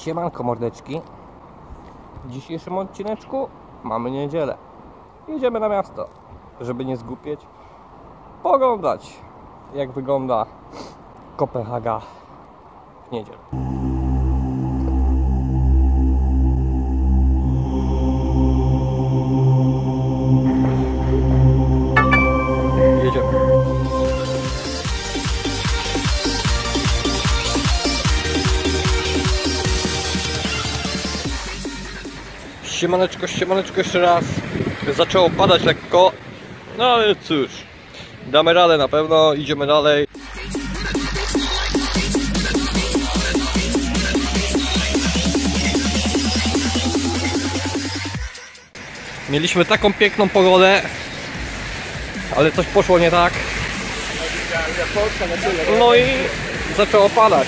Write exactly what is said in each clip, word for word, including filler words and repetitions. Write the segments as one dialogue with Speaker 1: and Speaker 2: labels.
Speaker 1: Siemanko mordeczki. W dzisiejszym odcineczku mamy niedzielę. Jedziemy na miasto, żeby nie zgłupieć, poglądać jak wygląda Kopenhaga w niedzielę. Jedziemy. Siemaneczko, siemaneczko jeszcze raz. Zaczęło padać lekko. No ale cóż, damy radę na pewno, idziemy dalej. Mieliśmy taką piękną pogodę, ale coś poszło nie tak. No i zaczęło padać.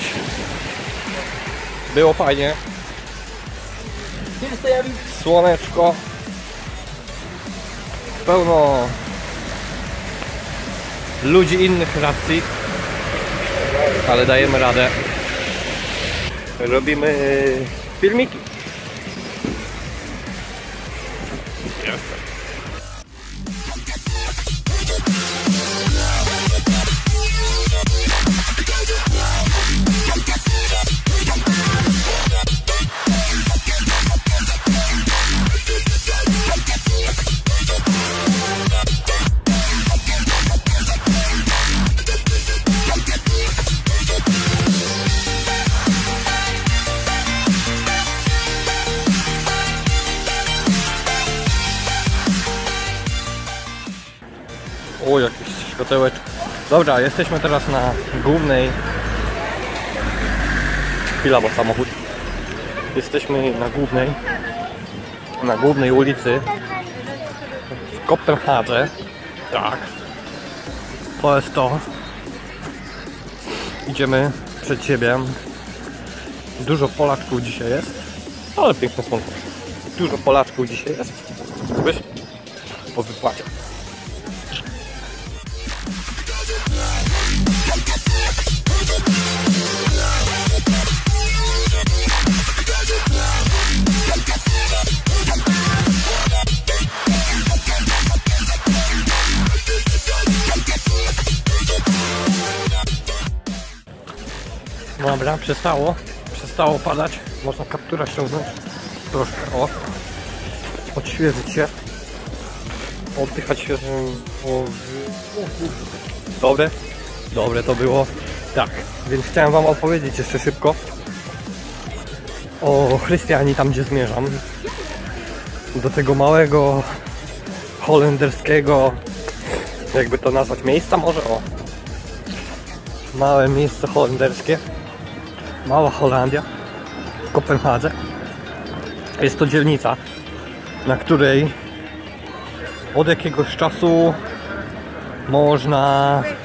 Speaker 1: Było fajnie. Słoneczko. Pełno ludzi innych racji, ale dajemy radę. Robimy filmiki. O, jakieś światełeczko. Dobra, jesteśmy teraz na głównej... Chwila, bo samochód. Jesteśmy na głównej... Na głównej ulicy w Kopenhadze. Tak. To jest to. Idziemy przed siebie. Dużo Polaczków dzisiaj jest. Ale piękne słonko. Dużo Polaczków dzisiaj jest. Wiesz? Po wypłacie. Dobra, przestało, przestało padać, można kaptura ściągnąć troszkę, o, odświeżyć się, oddychać świeżym powietrzem. Dobre, dobre to było, tak, więc chciałem wam opowiedzieć jeszcze szybko o Chrystianii, tam gdzie zmierzam, do tego małego holenderskiego, jakby to nazwać, miejsca może, o, małe miejsce holenderskie. Mała Holandia w Kopenhadze. Jest to dzielnica, na której od jakiegoś czasu można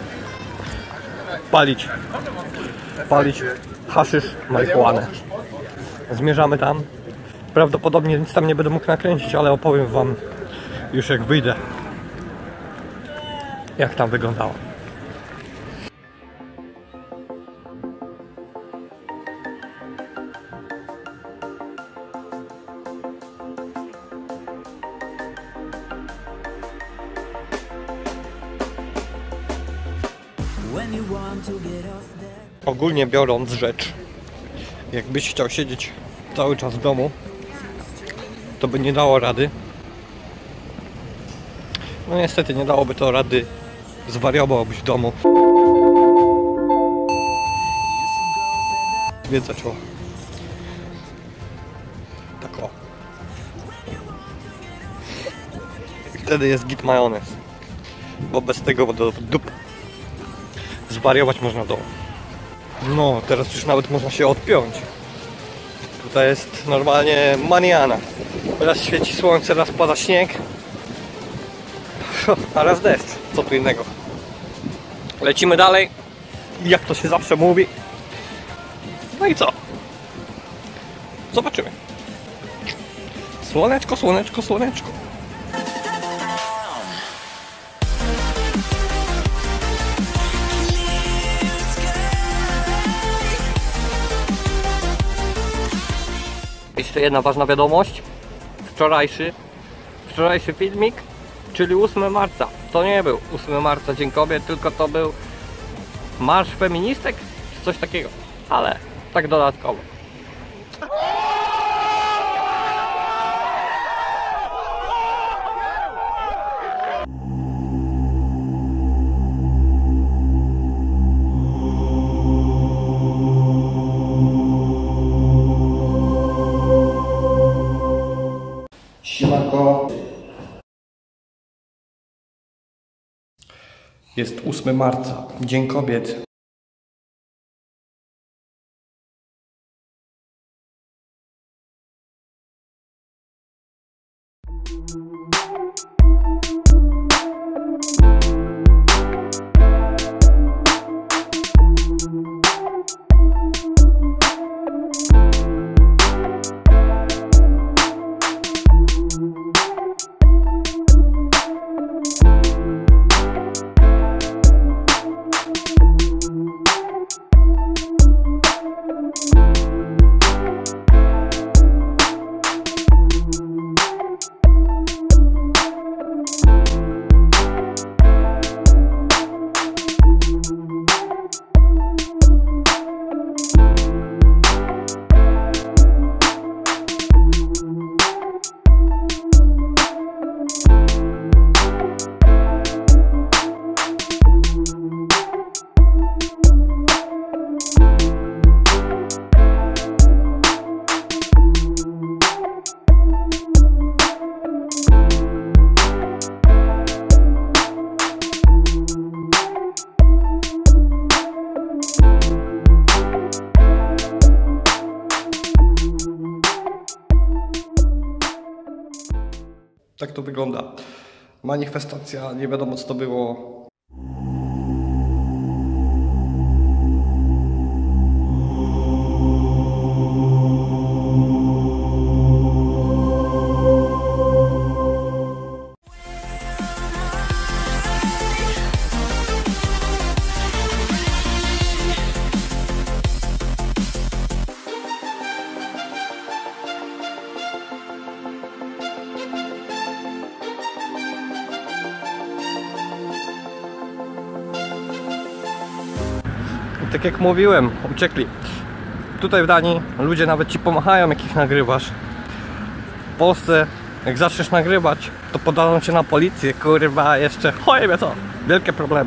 Speaker 1: palić palić haszysz, marihuanę. Zmierzamy tam. Prawdopodobnie nic tam nie będę mógł nakręcić, ale opowiem wam już jak wyjdę, jak tam wyglądało. Ogólnie biorąc rzecz, jakbyś chciał siedzieć cały czas w domu, to by nie dało rady. No niestety nie dałoby to rady, zwariowałbyś w domu. Zwiedzać o. Tak o. I wtedy jest git majonez. Bo bez tego do dup. Zwariować można w domu. No, teraz już nawet można się odpiąć. Tutaj jest normalnie maniana. Raz świeci słońce, raz pada śnieg, a raz deszcz. Co tu innego. Lecimy dalej, jak to się zawsze mówi. No i co? Zobaczymy. Słoneczko, słoneczko, słoneczko. jeszcze jedna ważna wiadomość. Wczorajszy, wczorajszy filmik, czyli ósmego marca. To nie był ósmego marca, Dzień Kobiet, tylko to był Marsz Feministek, czy coś takiego. Ale tak dodatkowo.
Speaker 2: Siemanko. Jest ósmego marca, Dzień Kobiet. Tak to wygląda. Manifestacja, nie wiadomo co to było.
Speaker 1: Tak jak mówiłem, uciekli. Tutaj w Danii ludzie nawet ci pomachają, jak ich nagrywasz. W Polsce, jak zaczniesz nagrywać, to podaną cię na policję, kurwa, jeszcze chuj wie co, wielkie problemy.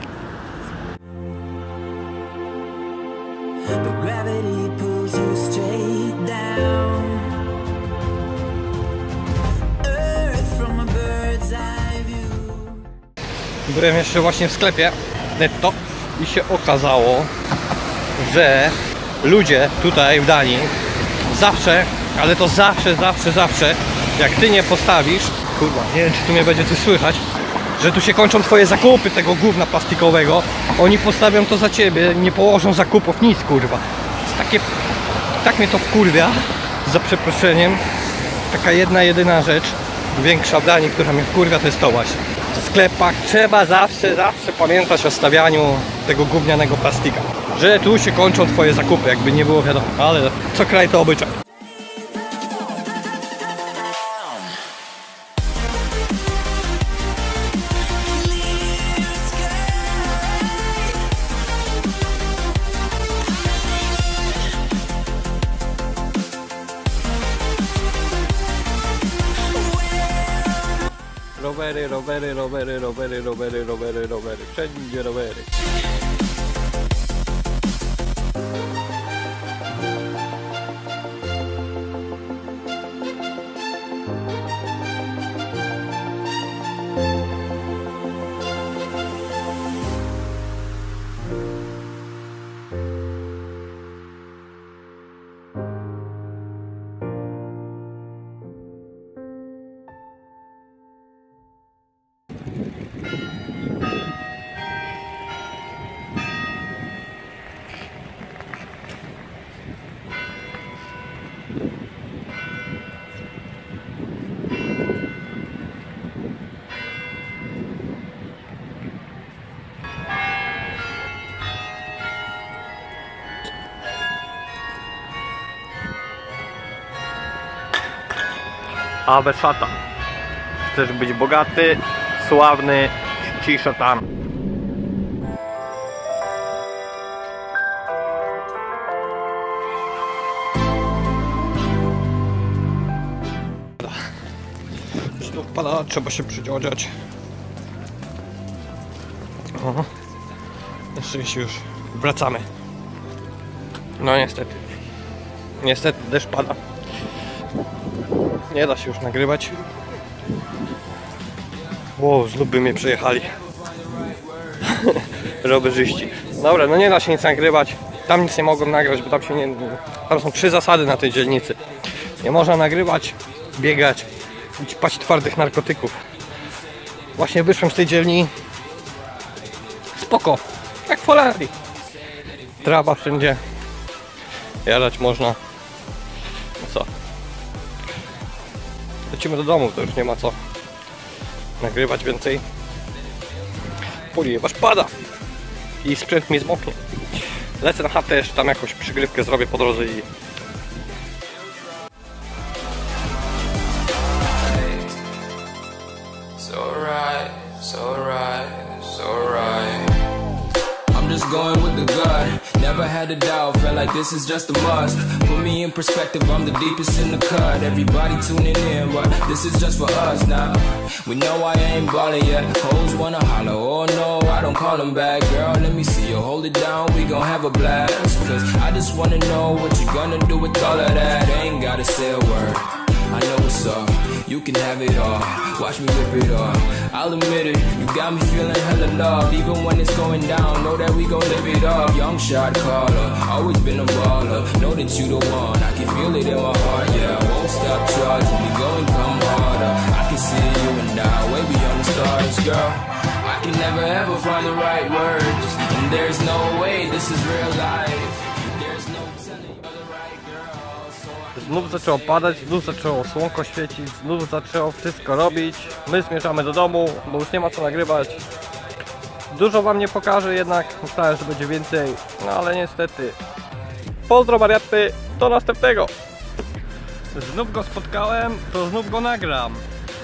Speaker 1: Byłem jeszcze właśnie w sklepie Netto i się okazało, że ludzie tutaj w Danii zawsze, ale to zawsze, zawsze, zawsze, jak ty nie postawisz, kurwa, nie wiem czy tu mnie będzie coś słychać, że tu się kończą twoje zakupy tego gówna plastikowego, oni postawią to za ciebie, nie położą zakupów, nic, kurwa. Jest takie, tak mnie to wkurwia, za przeproszeniem. Taka jedna, jedyna rzecz, większa w Danii, która mnie wkurwia, to jest to właśnie. W sklepach trzeba zawsze, zawsze pamiętać o stawianiu tego gównianego plastika. Że tu się kończą twoje zakupy, jakby nie było wiadomo, ale co kraj to obyczaj. Rowery, rowery, rowery, rowery, rowery, rowery, rowery, wszędzie rowery. A bez szatan. Chcesz być bogaty, sławny, ci szatan. Znów pada, trzeba się przyodziać. O, na szczęście już wracamy. No niestety. Niestety deszcz pada. Nie da się już nagrywać. Ło, znów by mnie przejechali. Rowerzyści. Dobra, no nie da się nic nagrywać. Tam nic nie mogłem nagrać, bo tam się nie... Tam są trzy zasady na tej dzielnicy. Nie można nagrywać, biegać i ćpać twardych narkotyków. Właśnie wyszłem z tej dzielni. Spoko. Jak w Holandii. Trawa wszędzie. Jadać można. No co? Lecimy do domu, to już nie ma co nagrywać więcej. Ponieważ pada i sprzęt mi zmoknie. Lecę na chatę, jeszcze tam jakąś przygrywkę zrobię po drodze i...
Speaker 3: Just going with the gut, never had a doubt, felt like this is just a must. Put me in perspective, I'm the deepest in the cut. Everybody tuning in, but this is just for us now. We know I ain't ballin' yet, hoes wanna holler, oh no, I don't call them back. Girl, let me see you hold it down, we gon' have a blast. Cause I just wanna know what you gonna do with all of that. Ain't gotta say a word, I know what's up. You can have it all, watch me rip it off. I'll admit it, you got me feeling hella love. Even when it's going down, know that we gon' live it up. Young shot caller, always been a baller. Know that you the one, I can feel it in my heart. Yeah, I won't stop charging, we going come harder. I can see you and I, way beyond the stars, girl. I can never ever find the right words, and there's no way this is real life. There's no telling you're the right girl, so I...
Speaker 1: Znów zaczęło padać, znów zaczęło słonko świecić, znów zaczęło wszystko robić. My zmierzamy do domu, bo już nie ma co nagrywać. Dużo wam nie pokażę jednak, myślałem, że będzie więcej, no ale niestety. Pozdro wariaty, do następnego. Znów go spotkałem, to znów go nagram.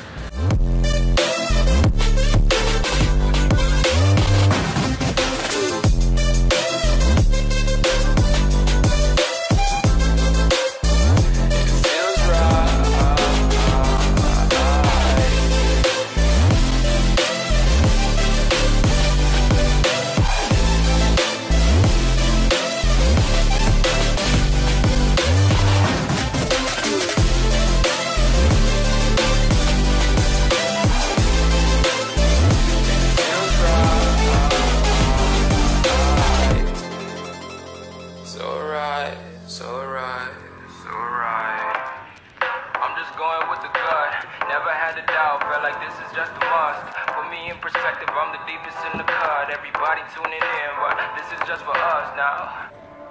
Speaker 3: I'm the deepest in the cut. Everybody tuning in, but this is just for us now.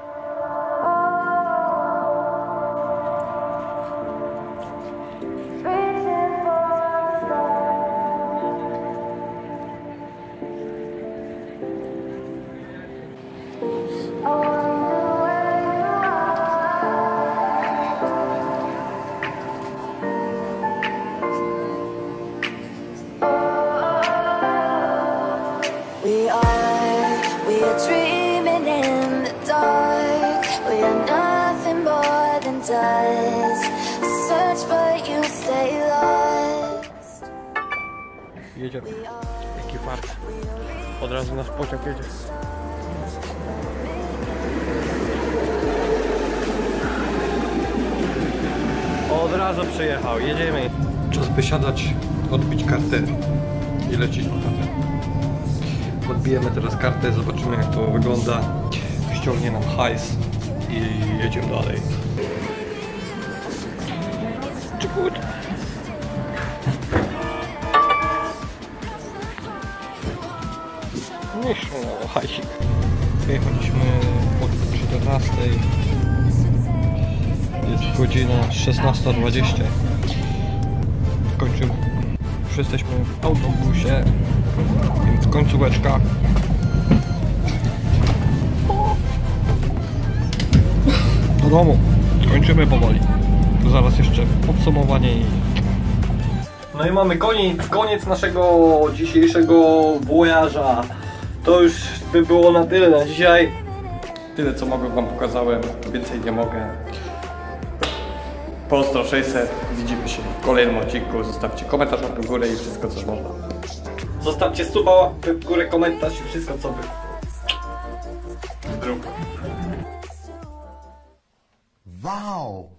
Speaker 4: We are, we are dreaming in the dark. We are nothing more than dust. Search but you stay lost.
Speaker 1: Jedziemy. Jaki fart. Od razu nasz pociąg jedzie. Od razu przyjechał, jedziemy. Czas wysiadać, odbić kartę i lecieć na chatę. Odbijemy teraz kartę, zobaczymy jak to wygląda. Ściągnie nam hajs i jedziemy dalej. Czekut. Nie ściągnęło hajsik. Wyjechaliśmy od czternastej. Jest godzina szesnasta dwadzieścia. Kończymy. Już jesteśmy w autobusie. Więc końcóweczka. Do domu. Kończymy powoli. To zaraz jeszcze podsumowanie i No i mamy koniec, koniec naszego dzisiejszego wojaża. To już by było na tyle na dzisiaj.
Speaker 2: Tyle co mogę wam pokazałem, więcej nie mogę. Polstro sześćset, widzimy się w kolejnym odcinku. Zostawcie komentarz łapkę w górę i wszystko co można.
Speaker 1: Zostawcie suba, łapkę w górę, komentarz i wszystko co by.
Speaker 2: Zrób.
Speaker 5: Wow!